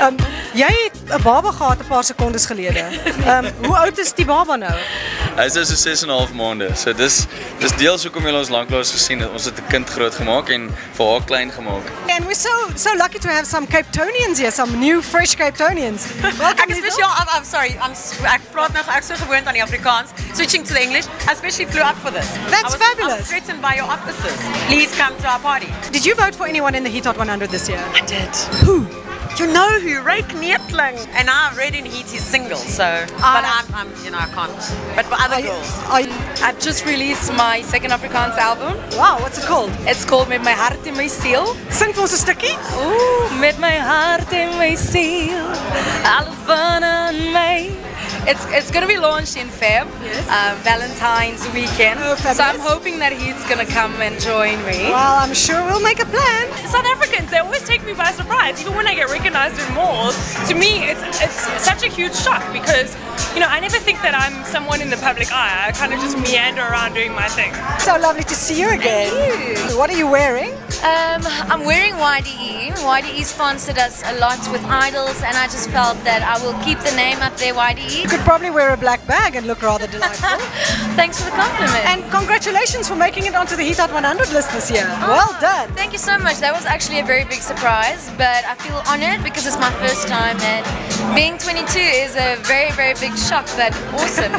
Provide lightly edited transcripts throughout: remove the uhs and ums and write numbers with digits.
Jy het 'n baba gehad 'n paar sekondes gelede. Hoe oud is die baba nou? Hy is so 6,5 maande. So dis deels hoekom jy ons lanklaas gesien het. Ons het 'n kind groot gemaak en vir haar klein gemaak. And we're so lucky to have some Cape Townians here, some new fresh Cape Townians. Ek is spesiaal, I'm sorry, ek praat nou ek so gewoond aan die Afrikaans, switching to the English. I especially flew up for this. That's fabulous. I was threatened by your officers. Please come to our party. Did you vote for anyone in the Heat Hot 100 this year? I did. Who? You know who? Locnville. And I read in Heat is single, so. But I'm you know, I can't. But for other girls. I've just released my second Afrikaans album. Wow, what's it called? It's called Met My Hart in My Siel. Sing vir ons 'n stukkie. Ooh, met my hart in my siel, alles binne my. It's going to be launched in Feb, yes. Valentine's weekend. Oh, so I'm hoping that he's going to come and join me. Well, I'm sure we'll make a plan. South Africans, they always take me by surprise, even when I get recognized in malls. To me, it's such a huge shock because, you know, I never think that I'm someone in the public eye. I kind of just meander around doing my thing. So lovely to see you again. Thank you. What are you wearing? I'm wearing YDE. YDE sponsored us a lot with idols, and I just felt that I will keep the name up there, YDE. You could probably wear a black bag and look rather delightful. Thanks for the compliment. And congratulations for making it onto the Heat Hot 100 list this year. Well done. Thank you so much. That was actually a very big surprise, but I feel honored because it's my first time, and being 22 is a very, very big shock, but awesome.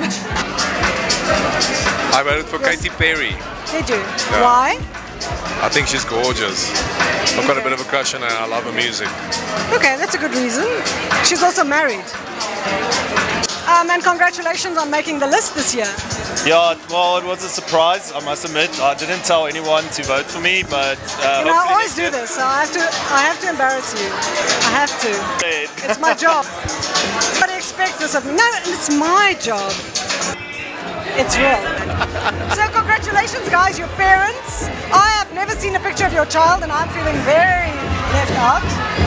I voted for Katy Perry. Did you? Yeah. Why? I think she's gorgeous. I've got a bit of a crush on her and I love her music. Okay, that's a good reason. She's also married. And congratulations on making the list this year. Yeah, well, it was a surprise, I must admit. I didn't tell anyone to vote for me, but you know, I always do this, so I have to embarrass you. I have to. It's my job. Nobody expects this of me. No, it's my job. It's real. So congratulations, guys, your parents. I have never seen a picture of your child, and I'm feeling very left out.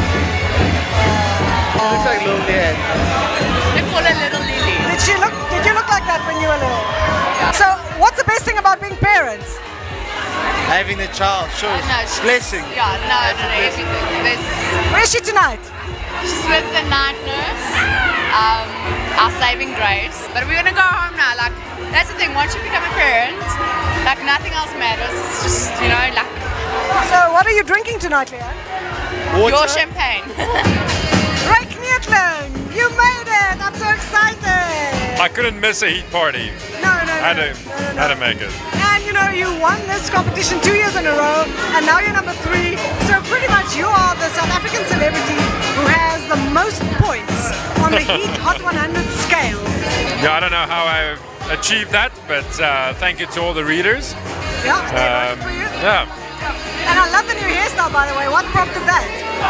Looks like little Leanne. They call her Little Lily. Did you look like that when you were little? So, what's the best thing about being parents? Having the child, sure. No, blessing. Yeah, no, everything. Where is she tonight? She's with the night nurse, our saving grace. But we're gonna go home now. Like, that's the thing. Once you become a parent, like nothing else matters. It's just, you know, like. So, what are you drinking tonight, Leanne? Water. Your champagne. Locnville, you made it! I'm so excited! I couldn't miss a Heat party. No. Had to make it. And you know, you won this competition 2 years in a row, and now you're number 3. So pretty much you are the South African celebrity who has the most points on the Heat Hot 100 scale. Yeah, I don't know how I achieved that, but thank you to all the readers. Yeah, they voted for you? Yeah. And I love the new hairstyle, by the way. What prompted that?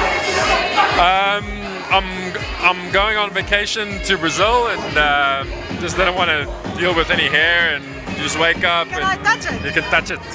I'm going on vacation to Brazil and just didn't want to deal with any hair and just wake up. Can I touch it? You can touch it.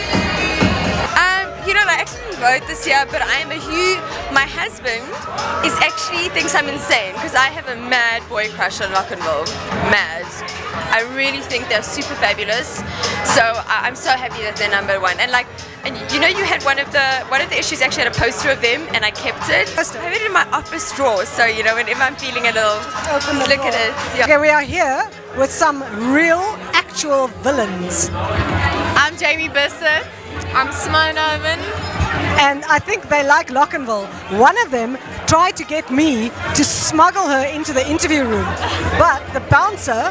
You know, I actually didn't vote this year, but I am a huge. My husband actually thinks I'm insane because I have a mad boy crush on Locnville. Mad. I really think they're super fabulous. So I'm so happy that they're number 1. And like, you know, you had one of the issues actually had a poster of them, and I kept it. I have it in my office drawer, so you know, whenever I'm feeling a little, look at it. Yeah. Okay, we are here with some real, actual villains. I'm Jamie Bissett. I'm Simone Owen. And I think they like Locnville. One of them tried to get me to smuggle her into the interview room, but the bouncer,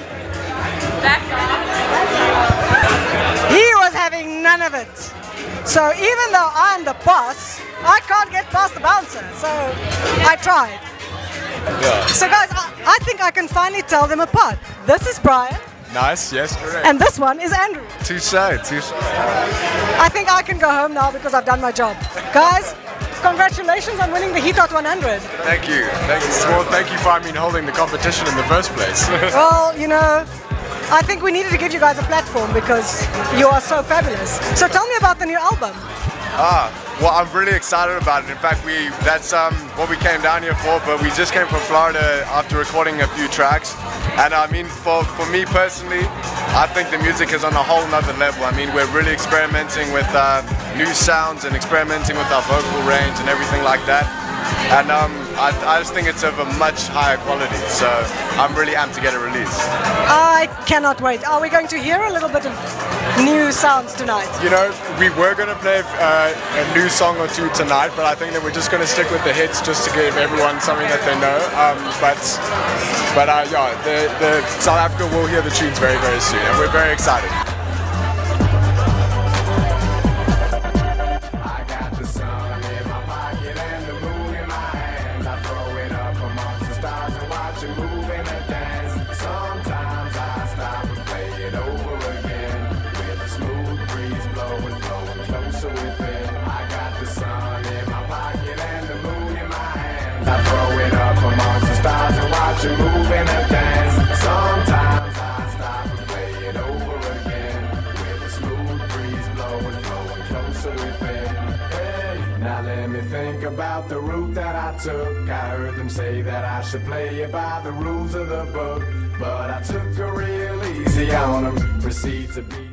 he was having none of it. So even though I'm the boss, I can't get past the bouncer. So I tried. Yeah. So guys, I think I can finally tell them apart. This is Brian. Nice, yes, correct. And this one is Andrew. Touche. I think I can go home now because I've done my job. Guys, congratulations on winning the Heat Hot 100. Thank you. Well, thank you for holding the competition in the first place. Well, you know, I think we needed to give you guys a platform because you are so fabulous. So tell me about the new album. Well, I'm really excited about it. In fact, that's what we came down here for, but we just came from Florida after recording a few tracks. And I mean, for me personally, I think the music is on a whole nother level. I mean, we're really experimenting with new sounds and experimenting with our vocal range and everything like that. And I just think it's of a much higher quality. So I'm really amped to get it released. I cannot wait. Are we going to hear a little bit of new sounds tonight? You know, we were going to play a new song or two tonight, but I think that we're just going to stick with the hits just to give everyone something that they know. But yeah, the South Africa will hear the tunes very, very soon, and we're very excited. I throw it up amongst the stars and watch you move in a dance. Sometimes I stop and play it over again, with a smooth breeze blowing, flowing closer within. Hey, now let me think about the route that I took. I heard them say that I should play it by the rules of the book, but I took a real easy on them. Proceed to be